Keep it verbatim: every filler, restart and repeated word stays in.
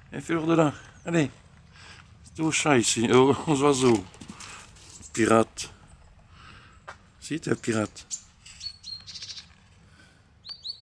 Et fais-le de là. Allez. C'est au chat ici, aux oiseaux. Pirate. Si, t'es un pirate.